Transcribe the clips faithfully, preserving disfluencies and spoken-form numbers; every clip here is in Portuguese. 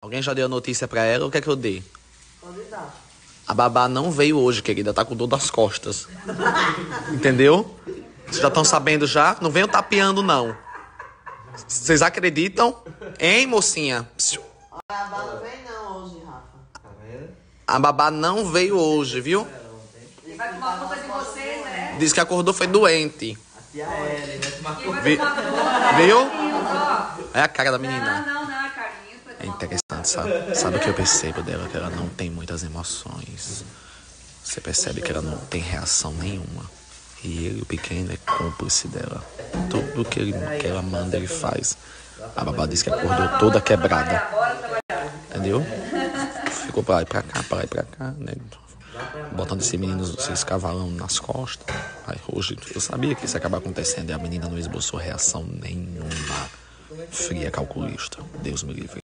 Alguém já deu a notícia pra ela? O que é que eu dei? Pode dar. A babá não veio hoje, querida. Tá com dor das costas. Entendeu? Vocês já estão sabendo já? Não venham tapeando, não. Vocês acreditam? Hein, mocinha? A babá não vem não hoje, Rafa. Tá vendo? A babá não veio hoje, viu? Ele vai tomar conta de vocês, né? Diz que acordou foi doente. A tia Ellen vai tomar conta. Vi... Viu? É a cara da menina. Não, não, não, carinho. É interessante, sabe? Sabe o que eu percebo dela? Que ela não tem muitas emoções. Você percebe que ela não tem reação nenhuma. E ele, o pequeno, é cúmplice dela. Tudo que, ele, que ela manda, ele faz. A babá disse que acordou toda quebrada. Entendeu? Ficou pra lá e pra cá, pra lá e pra cá, né? Botando esse menino, esses cavalão nas costas. Aí hoje, eu sabia que isso ia acabar acontecendo. E a menina não esboçou reação nenhuma. Fria calculista. Deus me livre.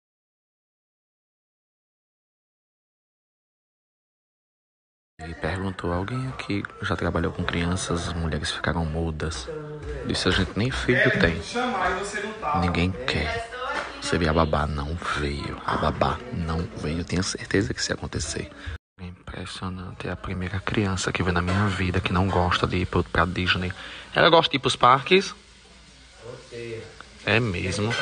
Ele perguntou, alguém aqui já trabalhou com crianças, as mulheres ficaram mudas. Disse, a gente nem filho tem. Ninguém quer. Você vê, a babá não veio. A babá não veio. Eu tenho certeza que isso ia acontecer. É impressionante. É a primeira criança que vem na minha vida que não gosta de ir pra Disney. Ela gosta de ir pros parques? É mesmo.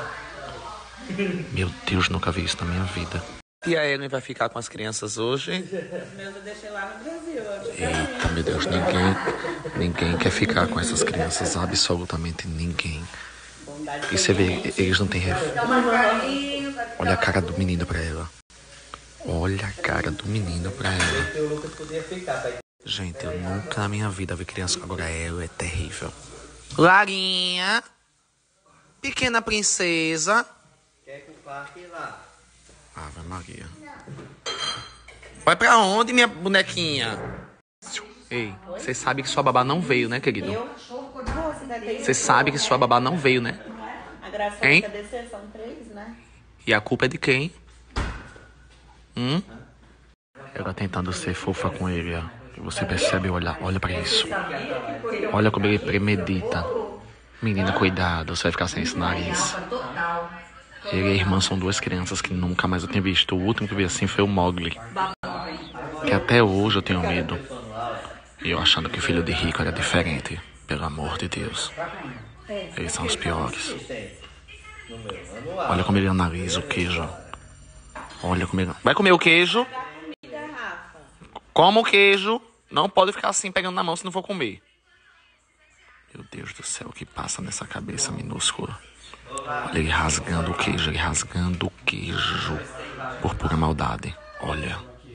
Meu Deus, nunca vi isso na minha vida. E a Ellen vai ficar com as crianças hoje? Meu, eu deixei lá no Brasil. Eita, meu Deus, ninguém, ninguém quer ficar com essas crianças, absolutamente ninguém. E você vê, eles não têm ref... Olha a cara do menino pra ela. Olha a cara do menino pra ela. Gente, eu nunca na minha vida vi criança, agora ela é terrível. Larinha, pequena princesa. Quer ir pro parque lá? Ave Maria. Vai pra onde, minha bonequinha? Ei, você sabe que sua babá não veio, né, querido? Você sabe que sua babá não veio, né? A graça Hein? é descer, são três, né? E a culpa é de quem? Hum? Ela tentando ser fofa com ele, ó. Você percebe, olha, olha pra isso. Olha como ele premedita. Menina, cuidado, você vai ficar sem esse nariz. Ele e a irmã são duas crianças que nunca mais eu tenho visto. O último que eu vi assim foi o Mowgli. Que até hoje eu tenho medo. E eu achando que o filho de rico era diferente. Pelo amor de Deus. Eles são os piores. Olha como ele analisa o queijo. Olha como ele... Vai comer o queijo? Como o queijo. Não pode ficar assim pegando na mão se não for comer. Meu Deus do céu, o que passa nessa cabeça minúscula? Olha ele rasgando o queijo, ele rasgando o queijo por pura maldade. Olha.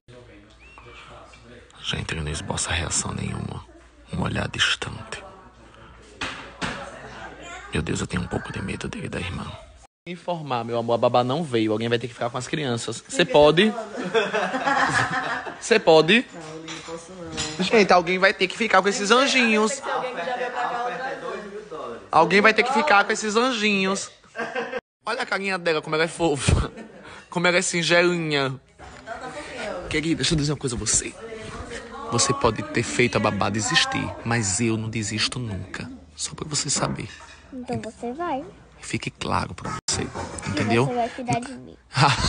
Gente, ele não esboça reação nenhuma. Um olhar distante. Meu Deus, eu tenho um pouco de medo dele, da irmã. Informar, meu amor, a babá não veio. Alguém vai ter que ficar com as crianças. Você pode? Você pode? Não, não posso não. Gente, alguém vai ter que ficar com esses anjinhos. Alguém vai ter que ficar com esses anjinhos. Olha a carinha dela, como ela é fofa. Como ela é singelinha. Querida, deixa eu dizer uma coisa a você. Você pode ter feito a babá desistir, mas eu não desisto nunca. Só pra você saber. Então você vai. Fique claro pra você, entendeu? Você vai cuidar de mim.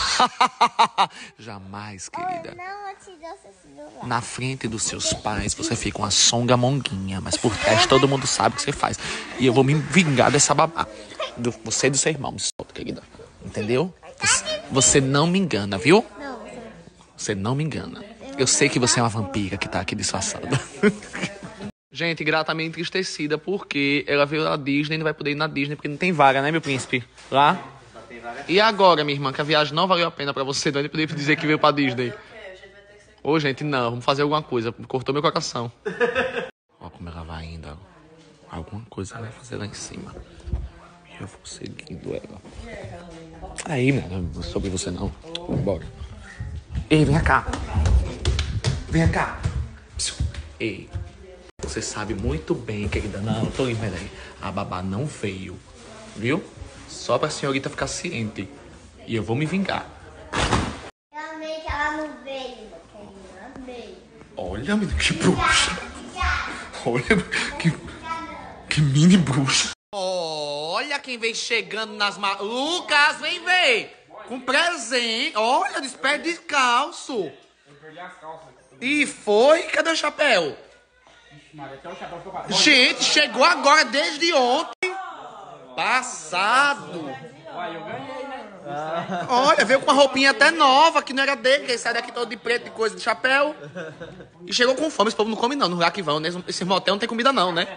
Jamais, querida. Não, eu te dou seu celular. Na frente dos seus pais, você fica uma songamonguinha, mas por trás todo mundo sabe o que você faz. E eu vou me vingar dessa babá. Do, você e do seu irmão, me solta, querida. Entendeu? Você, você não me engana, viu? Não, você... Você não me engana. Eu sei que você é uma vampira que tá aqui disfarçada. Gente, gratamente entristecida porque ela veio da Disney e não vai poder ir na Disney porque não tem vaga, né, meu príncipe? Lá? E agora, minha irmã, que a viagem não valeu a pena pra você, não é poder dizer que veio pra Disney. Ô, gente, não, vamos fazer alguma coisa. Cortou meu coração. Olha como ela vai indo. Alguma coisa ela vai fazer lá em cima. E eu vou seguindo ela. Aí, mano, não é sobre você não. Bora. Ei, vem cá. Vem cá. Ei. Você sabe muito bem, querida. Não, eu tô limpa aí. A babá não veio, viu? Só pra senhorita ficar ciente. E eu vou me vingar. Eu amei que ela não veio, querida. Amei. Olha, menina, que bruxa. Olha, que, que mini bruxa. Olha quem vem chegando nas... Ma... Lucas, vem ver. Com presente. Olha, de pé descalço. Eu perdi as calças. E foi? Cadê o chapéu? Até o chapéu ficou pra... Gente, chegou agora desde ontem. Passado. Olha, eu ganhei, né? Olha, veio com uma roupinha até nova, que não era dele, que ele sai daqui todo de preto e coisa, de chapéu. E chegou com fome, esse povo não come não, no lugar que vão, né? Esse motel não tem comida não, né?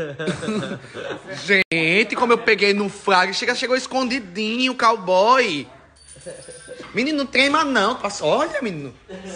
Gente, como eu peguei no flag, chega, chegou escondidinho, cowboy. Menino, não trema não. Olha, menino.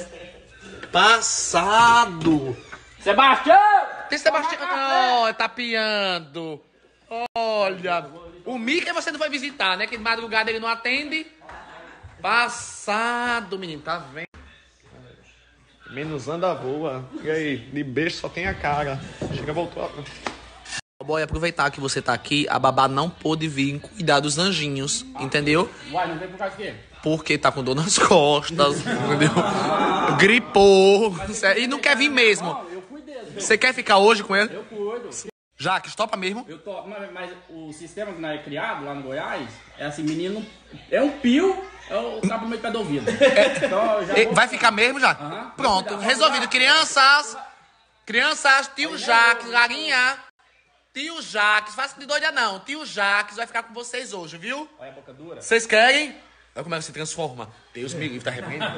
Passado. Sebastião! Tem Sebastião. Oh, tá piando. Olha. O Mickey você não foi visitar, né? Que de madrugada ele não atende. Passado, menino. Tá vendo? Menos anda voa. E aí? De beijo só tem a cara. Chega, voltou. Boy, aproveitar que você tá aqui, a babá não pôde vir cuidar dos anjinhos, entendeu? Uai, não veio por causa de quê? Porque tá com dor nas costas, entendeu? Gripou. E não quer vir mesmo. Eu fui dele. Você quer ficar hoje com ele? Eu cuido. Jaques, topa mesmo? Eu tô, mas, mas o sistema que nós é criado lá no Goiás é assim, menino é um pio, é o cabo meio pé do ouvido. Então, eu já vou... Vai ficar mesmo já? Aham. Pronto, resolvido. Crianças, crianças, tio Jaques, Larinha, tio Jaques, faça de doida não. Tio Jaques vai ficar com vocês hoje, viu? Olha a boca dura. Vocês querem? Olha como é que se transforma. Deus me livre, tá repreendendo.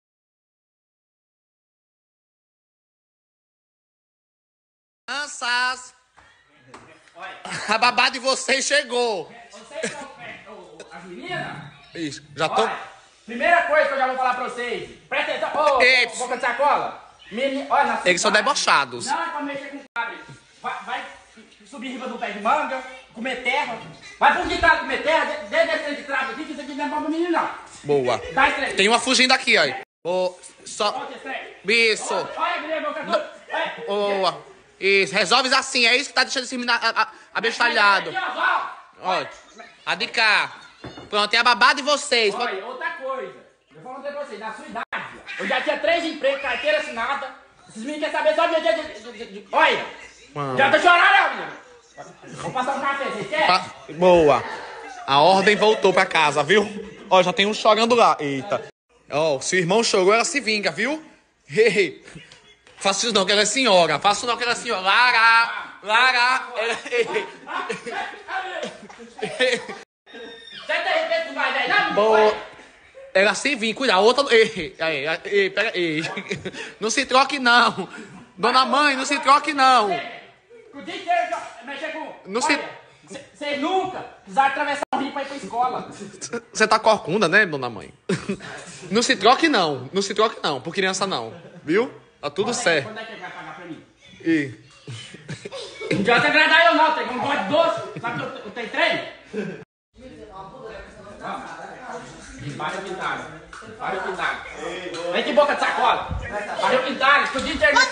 Crianças, a babá de vocês chegou. Vocês são o- as meninas? Isso, já tô... Olha, primeira coisa que eu já vou falar pra vocês. Presta atenção. Ô, Ei, boca de sacola. Menino, olha, na Eles são cidade, debochados. Não é pra mexer com cabra. Vai, vai subir em cima do pé de manga, comer terra. Vai pro quintal comer terra, de- desde esse de trás aqui, que isso aqui não é pra menino, não. Boa. Dá esse trem. Tem uma fugindo aqui, ó. Ô, só... Olha esse trem. Isso. Olha, Guilherme, boca dura. Olha. Boa. Isso, resolve assim. É isso que tá deixando esse menino a- a- abestalhado. Aqui, ó, ó. Olha, a de cá. Pronto, tem a babá de vocês. Olha, outra coisa. Eu vou dizer pra vocês, na sua idade, eu já tinha três empregos, carteira assinada. Esses meninos querem saber só o dia de... de, de, de... Olha, já tô chorando, não, menino. Vou passar um café, vocês querem? Pa- Boa. A ordem voltou pra casa, viu? Ó, já tem um chorando lá. Eita. Ó, se o irmão chorou, ela se vinga, viu? Hehe. Faça isso não, que ela é senhora. Faça isso não, que ela é senhora. Lara. Lara. Ela... Você tem respeito com mais velho, não? Boa. Ela se vinga, cuida. A outra... Ei, ei, ei, pega... Ei. Não se troque, não. Dona mãe, não se troque, não. O dia inteiro mexer com... Não sei- Vocês nunca precisaram atravessar o rio pra ir pra escola. Você tá corcunda, né, dona mãe? Não se troque, não. Não se troque, não. Por criança, não. Viu? Tá tudo certo. Quando é que ele vai pagar pra mim? E... Não adianta agradar eu não, tem um gosto de doce. Sabe que eu, eu tenho trem? Para o quintal. Para o quintal. Vem de boca de sacola. Para o quintal. Que o dia inteiro...